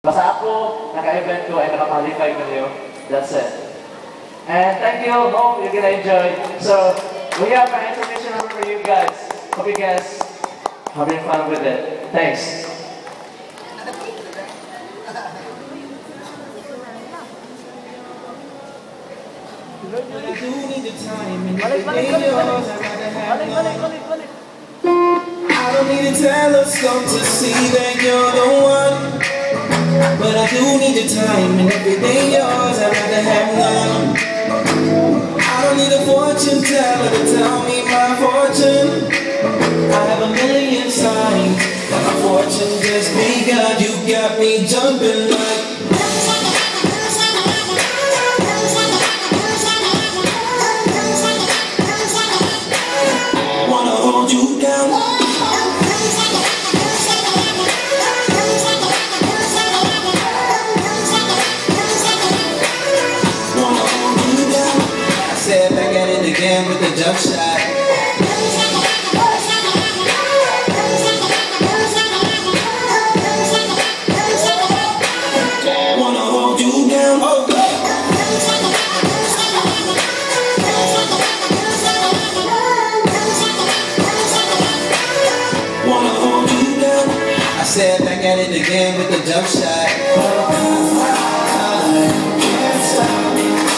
Basta ako, naka-event ko ay naka-qualify kayo. That's it. And thank you. Hope you're gonna enjoy. So, we have an information number for you guys. Hope you guys having fun with it. Thanks. I don't need a telescope to see that you're the one, but I do need your time, and everything yours, I'd rather have none. I don't need a fortune teller to tell me my fortune. I have a million signs that my fortune just begun. You got me jumping like wanna hold you down. Back at it again with the jump shot. Wanna hold you down, hold up. Wanna hold you down. I said back at it again with the jump shot. I can't stop.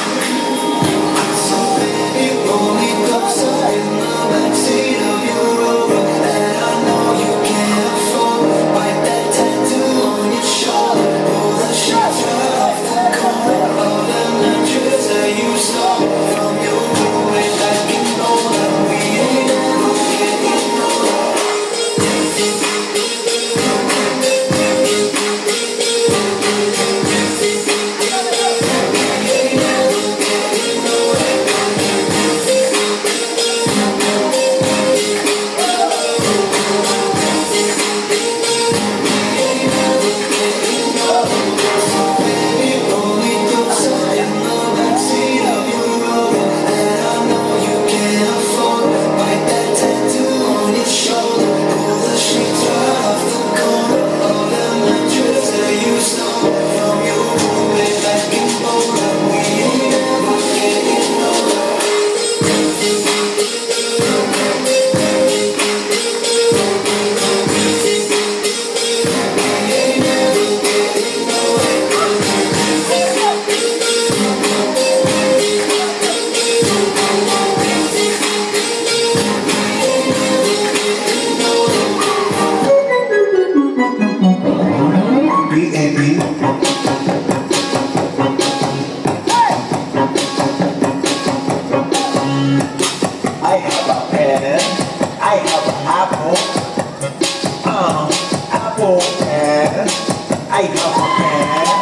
I have a pen, I have an apple, apple pen, I have a pen.